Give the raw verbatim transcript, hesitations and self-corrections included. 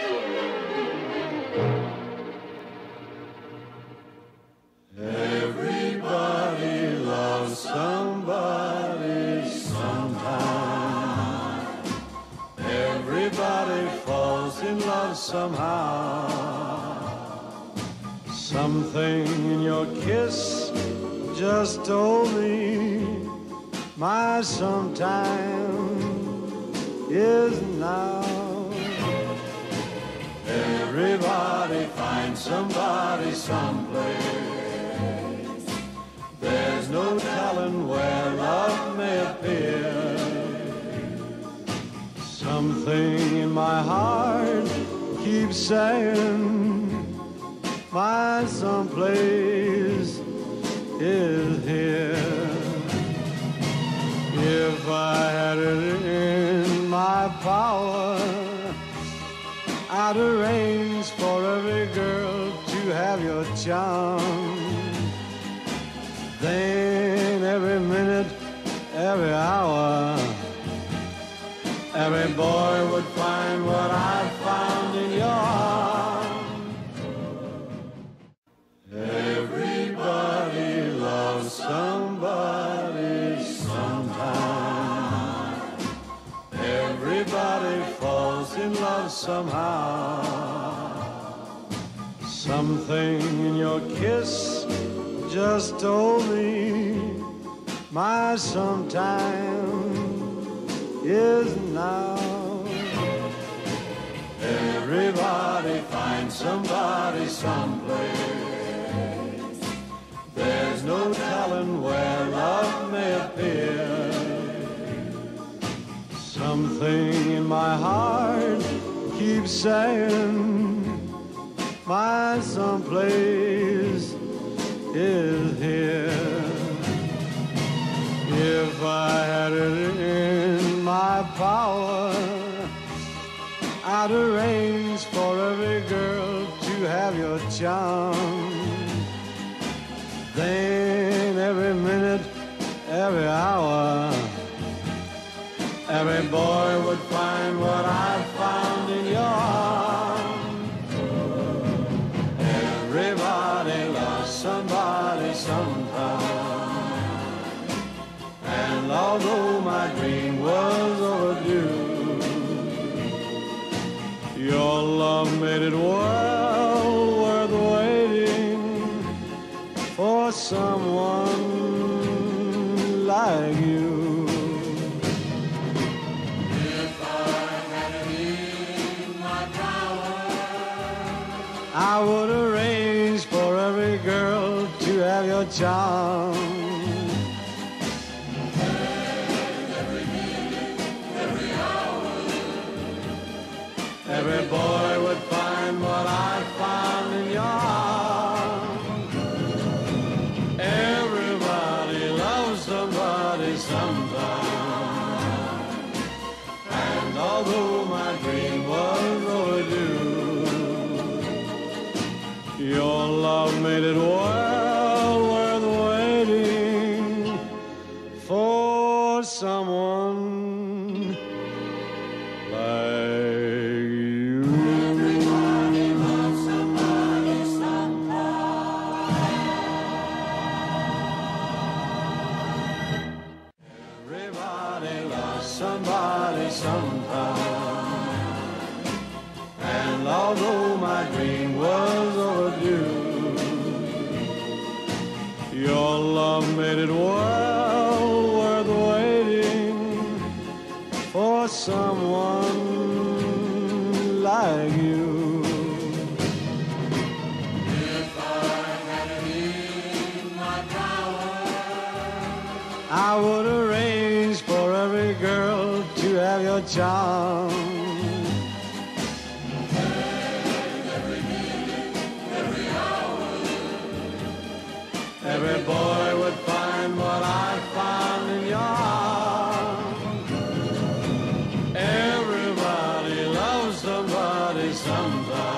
Everybody loves somebody sometime. Everybody falls in love somehow. Something in your kiss just told me my sometime is now. Everybody finds somebody someplace. There's no telling where love may appear. Something in my heart keeps saying my someplace is here. If I had it in my power, I'd arrange for every girl to have your charm. Then every minute, every hour, every boy would find what I found in your arms. Everybody loves somebody sometime. Everybody falls in love somehow. Something in your kiss just told me my sometime is now. Everybody finds somebody someplace. There's no telling where love may appear. Something in my heart keeps saying my someplace is here. If I had it in my power, I'd arrange for every girl to have your charm. Then every minute, every hour, every boy would find what I found in your arms. Everybody loves somebody sometime. And although my dream was overdue, your love made it well worth waiting for someone like you. I would arrange for every girl to have your charm. And every minute, every hour, every boy would find what I found in your arms. Everybody loves somebody sometime. And although my dream was overdue, your love made it well worth waiting for someone like you. everybody loves somebody sometime. Everybody loves somebody sometime. And although my dream was overdue, your love made it well worth waiting for someone like you. If I had it in my power, I would arrange for every girl to have your charm. Every boy would find what I found in your arms. Everybody loves somebody sometime.